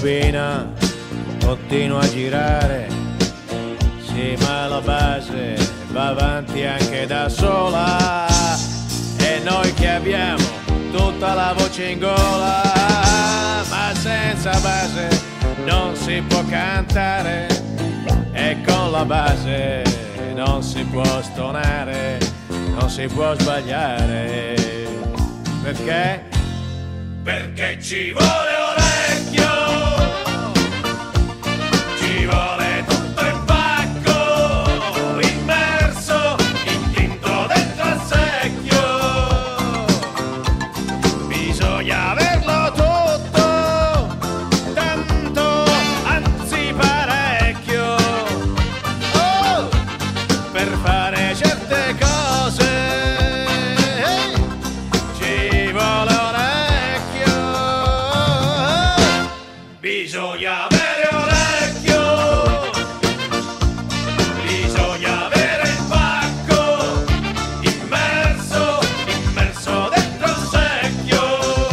bobina continua a girare, sì, ma la base va avanti anche da sola, e noi che abbiamo tutta la voce in gola, ma senza base non si può cantare, e con la base non si può stonare, non si può sbagliare. Perché? Perché ci vuole orecchio, ci vuole tutto il pacco immerso in tinto dentro al secchio, bisogna averlo tutto, tanto, anzi parecchio, oh, per fare certe cose ci vuole orecchio, bisogna avere orecchio, bisogna avere il pacco immerso dentro il secchio,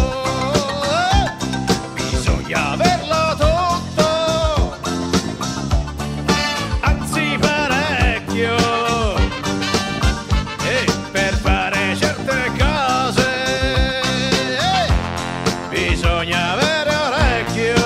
bisogna averlo tutto, anzi parecchio, e per fare certe cose bisogna avere orecchio.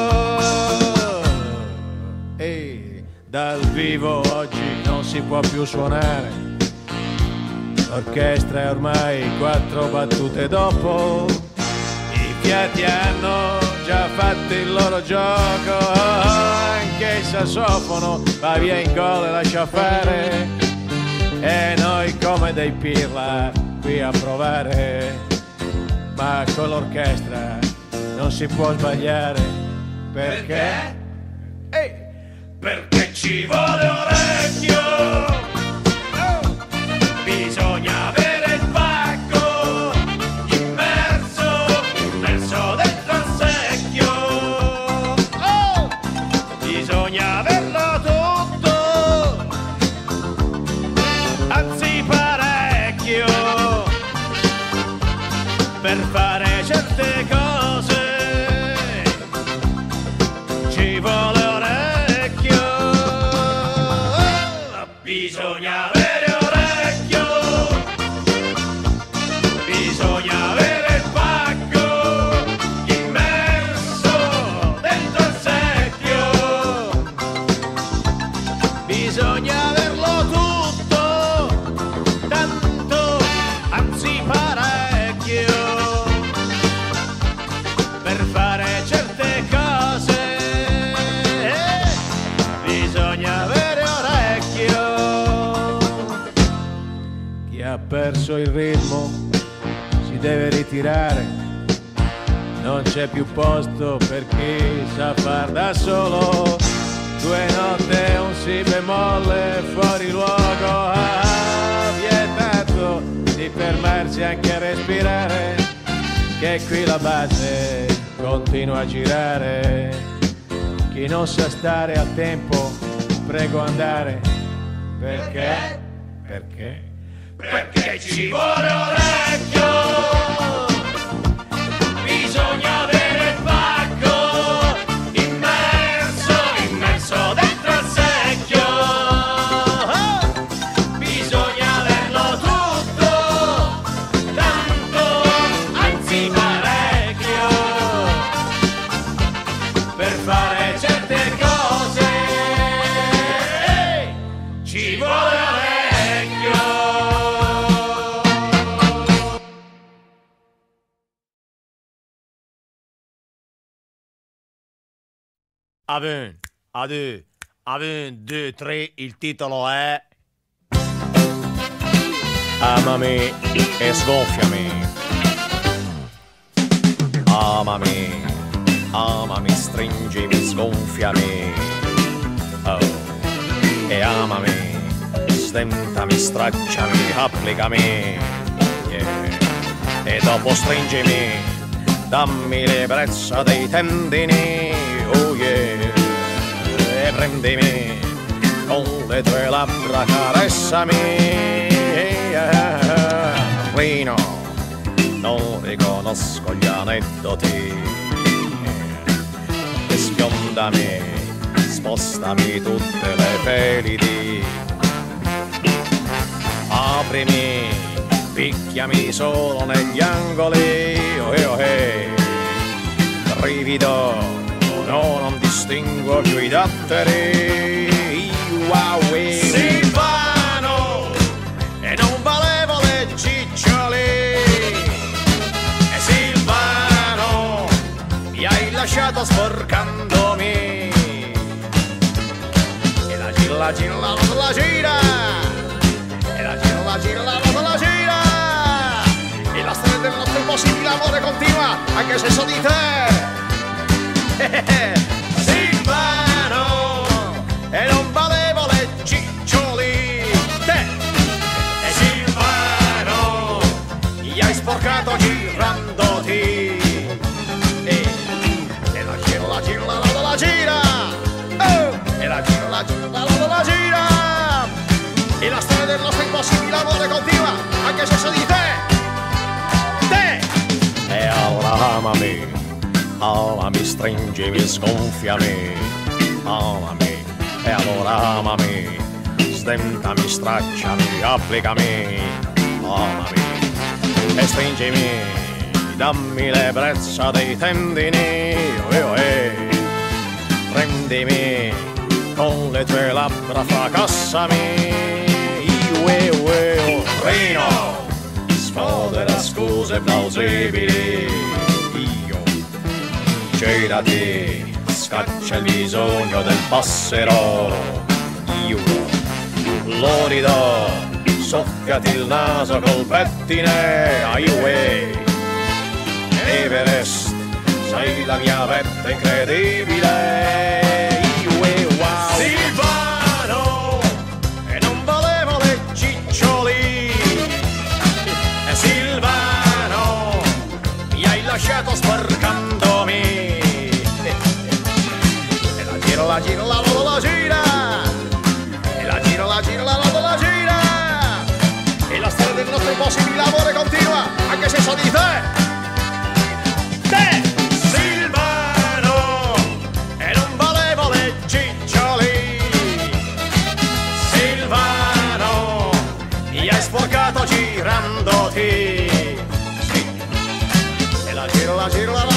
E dal vivo oggi non si può più suonare, l'orchestra è ormai 4 battute dopo, i fiati hanno già fatto il loro gioco, anche il sassofono va via in gol e lascia fare, e noi come dei pirla qui a provare, ma con l'orchestra non si può sbagliare. Perché? Ehi! Perché ci vuole orecchio, oh, bisogna avere il pacco immerso dentro al secchio, oh, bisogna averlo tutto, anzi parecchio, per fare certe cose ci vuole orecchio, bisogna avere orecchio, bisogna avere il pacco immerso dentro il secchio, bisogna averlo tutto, tanto, anzi parecchio, per fare certe cose bisogna avere orecchio. Chi ha perso il ritmo si deve ritirare, non c'è più posto per chi sa far da solo, 2 note e un si bemolle fuori luogo, vietato di fermarsi anche a respirare, che qui la base continua a girare, chi non sa stare a tempo prego andare. Perché? Perché? Perché ci vuole orecchio, bisogna avere il pacco immerso dentro al secchio, bisogna averlo tutto, tanto, anzi parecchio, per fare certe cose ci vuole orecchio. A 1, a 2, a 1, 2, 3, il titolo è Amami e sgonfiami. Amami, amami, stringimi, sgonfiami, oh, e amami, stentami, stracciami, applicami, yeah. E dopo stringimi, dammi l'ebbrezza dei tendini, oh yeah, e prendimi con le tue labbra, caressami, yeah. Rino, non riconosco gli aneddoti, e sfiondami, spostami tutte le pelidi. Aprimi, picchiami solo negli angoli, brivido, no, non distingo più i datteri. Silvano, e non valevo le ciccioli. E Silvano, mi hai lasciato sporcandomi. E la gira, la gira, la gira. E la gira, la gira, la gira. E la storia del nostro impossibile amore continua, anche se so di te. Silvano, e non valevo le ciccioli. Te. E Silvano, mi hai sporcato girandoti. E la gira, la gira, la gira. Oh! E la gira, la gira, la gira. E la storia del nostro impossibile amore continua, anche se so di te. E allora amami, stringimi, sgonfiami, amami, e allora amami, sdentami, stracciami, applicami, amami, e stringimi, dammi l'ebbrezza dei tendini, prendimi con le tue labbra, fracassami, Rino, sfodera scuse plausibili, io, girati, scaccia il bisogno del passero, io, lorido, soffiati il naso col pettine, Everest, sei la mia vetta incredibile, Silvano, e non volevo le ciccioli. E Silvano, mi hai lasciato sporcandomi. E la gira, la gira, la gira. E la gira, la gira, la gira. E la storia del nostro impossibile amore continua, anche se so di te. Silvano, e non volevo le ciccioli. Silvano, mi hai sporcato girandoti. Sì. E la gira, la gira, la